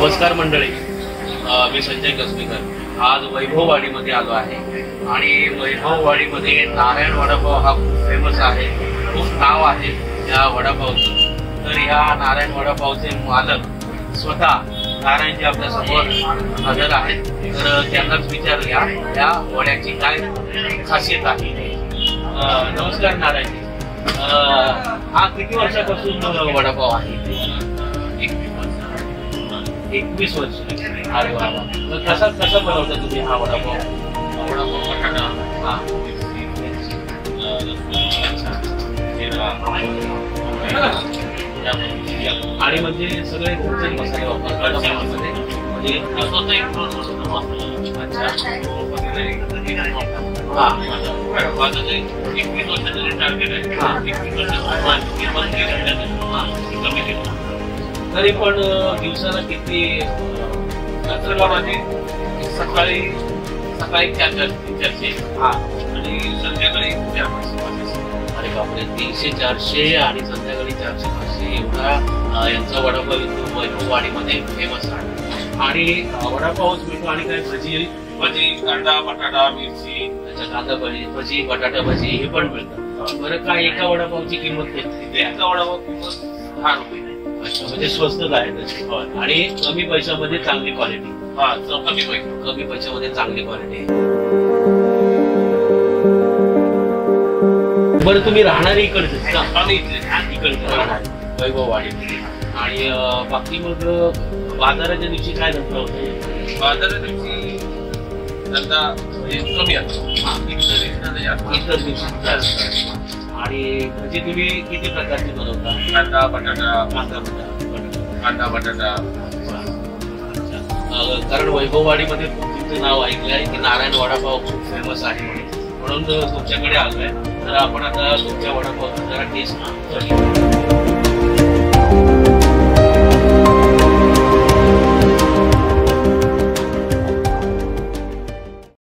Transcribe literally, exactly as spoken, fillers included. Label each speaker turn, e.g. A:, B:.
A: नमस्कार मंडळी, मी संजय कसबीकर। आज वैभववाडीमध्ये आलो आहे आणि वैभववाडीमध्ये नारायण वडापाव हा खूप फेमस आहे, खूप नाव आहे या वडापावचं। तर या नारायण वडापावचे मालक स्वतः नारायणजी आपल्या समोर हजर आहेत, तर त्यांनाच विचारूया या वड्याची काय खासियत आहे। नमस्कार नारायणजी, हा किती वर्षापासून वडापाव आहे? एकवीस वर्ष। अरे वा वा। कसा कसा बनवता तुम्ही हा वडापाव?
B: वडापाव बटाटा,
A: हा, आणि म्हणजे सगळे घरचे मसाले वापरतात त्यामध्ये? म्हणजे अच्छा, हा,
B: एकवीस वर्षाचं टार्गेट आहे।
A: हा, तरी पण दिवसाला किती?
B: माझी सकाळी सकाळी चार चारशे
A: हा
B: आणि संध्याकाळी चार पाचशे।
A: अरे बापरे, तीनशे चारशे आणि संध्याकाळी चारशे पाचशे एवढा यांचा वडापाव इथं वैभववाडीमध्ये फेमस आहे। आणि वडापावच मिळतो आणि काय भजी
B: भजी, कांदा, बटाटा, मिरची,
A: त्याच्या कांदा भजी, भजी, बटाटा भजी हे पण मिळतं। बरं, काय एका वडापावची किंमत किती?
B: एका वडापाव किंमत दहा रुपये।
A: अच्छा, म्हणजे स्वस्तच आहे त्याची आणि कमी पैशामध्ये चांगली क्वालिटी।
B: हा, कमी पैसे
A: कमी पैशामध्ये चांगली क्वालिटी। बरं, तुम्ही राहणारे इकडचे?
B: आम्ही इथले
A: इकडचे राहणार वैभववाडीमध्ये। आणि बाकी मग बाजाराच्या दिवशी काय धंदा होतो?
B: बाजाराच्या दिवशी धंदा कमी असतो,
A: इतर दिवशी जास्त। आणि म्हणजे तुम्ही किती प्रकारचे बनवता?
B: कांदा बटाटा,
A: कांदा बटाटा,
B: कांदा बटाटा।
A: कारण वैभववाडीमध्ये खूप तुमचं नाव ऐकलं आहे की नारायण वडापाव खूप फेमस आहे म्हणून, म्हणून तुमच्याकडे आलोय। तर आपण आता तुमच्या वडापावचा जरा टेस्ट करूया।